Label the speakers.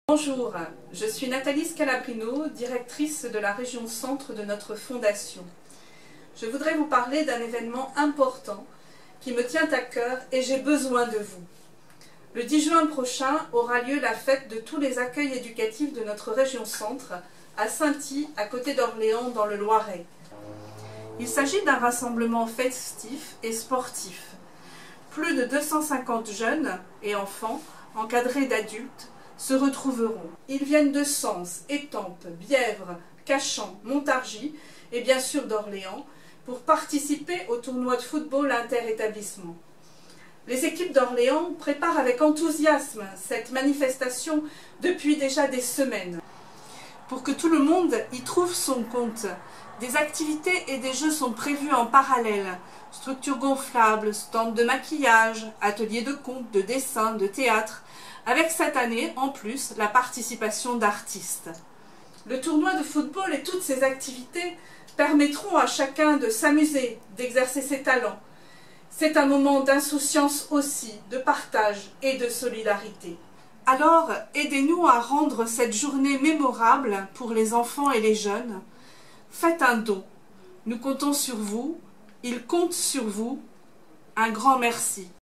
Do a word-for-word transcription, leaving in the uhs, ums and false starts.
Speaker 1: Bonjour, je suis Nathalie Scalabrino, directrice de la région centre de notre fondation. Je voudrais vous parler d'un événement important qui me tient à cœur et j'ai besoin de vous. Le dix juin prochain aura lieu la fête de tous les accueils éducatifs de notre région centre à Sainty, à côté d'Orléans, dans le Loiret. Il s'agit d'un rassemblement festif et sportif. Plus de deux cent cinquante jeunes et enfants, encadrés d'adultes, se retrouveront. Ils viennent de Sens, Étampes, Bièvre, Cachan, Montargis et bien sûr d'Orléans pour participer au tournoi de football inter-établissement. Les équipes d'Orléans préparent avec enthousiasme cette manifestation depuis déjà des semaines. Pour que tout le monde y trouve son compte, des activités et des jeux sont prévus en parallèle. Structures gonflables, stands de maquillage, ateliers de conte, de dessin, de théâtre, avec cette année, en plus, la participation d'artistes. Le tournoi de football et toutes ces activités permettront à chacun de s'amuser, d'exercer ses talents. C'est un moment d'insouciance aussi, de partage et de solidarité. Alors, aidez-nous à rendre cette journée mémorable pour les enfants et les jeunes. Faites un don. Nous comptons sur vous. Ils comptent sur vous. Un grand merci.